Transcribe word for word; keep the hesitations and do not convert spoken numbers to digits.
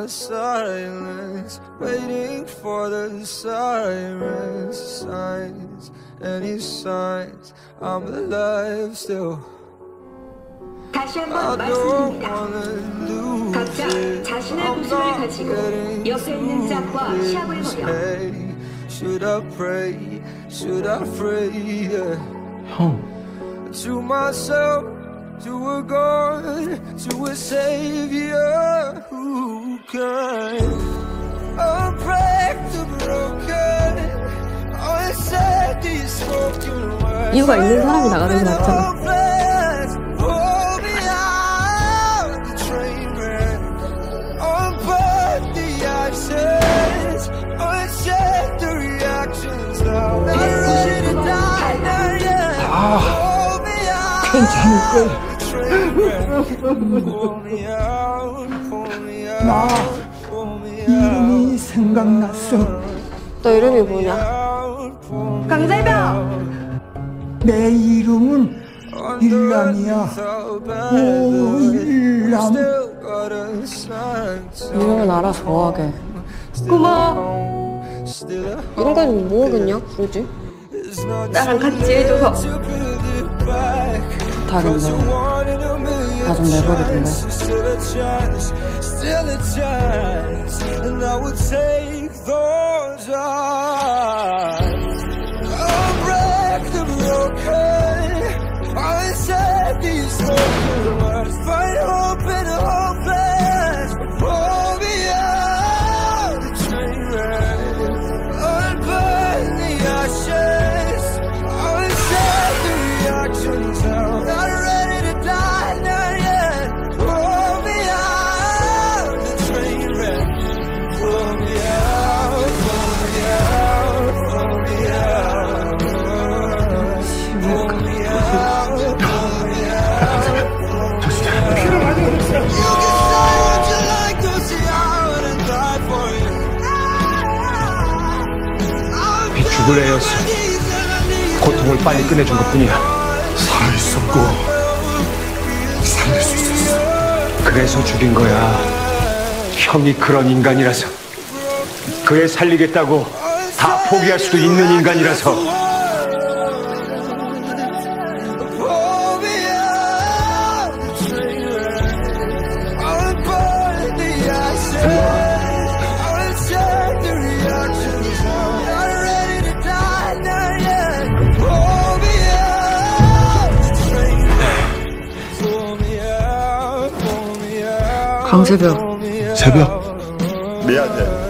the silence, waiting for the sirens, signs, any signs I'm alive still. 다시 한번 말씀드립니다. 각자 자신의 구슬을 가지고 옆에 있는 짝과 시합을 벌여. Should I pray? Should I pray? Yeah. 형. To myself, to a God, to a Savior who can unbreak the broken, unsaid these spoken words. 이유가 있는 사람이 나가는 게 낫잖아. 괜찮을 거야. 나 이름이 생각났어. 너 이름이 뭐냐? 강재병! 내 이름은 일남이야. 오일남. 이름은 알아 좋아하게. 고마워. 이런 건 뭐 하겠냐? 부르지? 나랑 같이 해줘서. 다른데 나 좀 내버리던데. 죽을 애였어. 고통을 빨리 끝내준 것뿐이야. 살아있었고 살릴 수 있었어. 그래서 죽인 거야. 형이 그런 인간이라서. 그애 살리겠다고 다 포기할 수도 있는 인간이라서. 강재병. 새벽. 미안해.